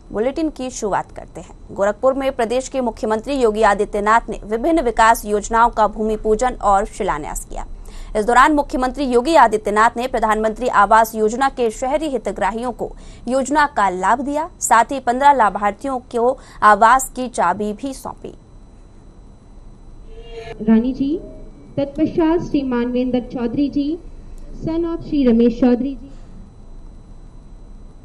Bulletin की शुरुआत करते हैं। गोरखपुर में प्रदेश के मुख्यमंत्री योगी आदित्यनाथ ने विभिन्न विकास योजनाओं का भूमि पूजन और शिलान्यास किया। इस दौरान मुख्यमंत्री योगी आदित्यनाथ ने प्रधानमंत्री आवास योजना के शहरी हितग्राहियों को योजना का लाभ दिया, साथ ही 15 लाभार्थियों को आवास की चाबी भी सौंपी। रानी जी, तत्पश्चात Shri Manvendra Chaudhary ji, son of Shri Ramesh Chaudhary ji.